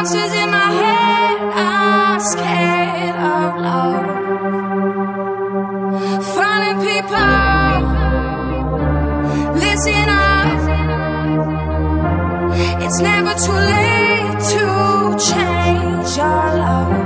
voices in my head are scared of love. Falling people, listen up. It's never too late to change your love.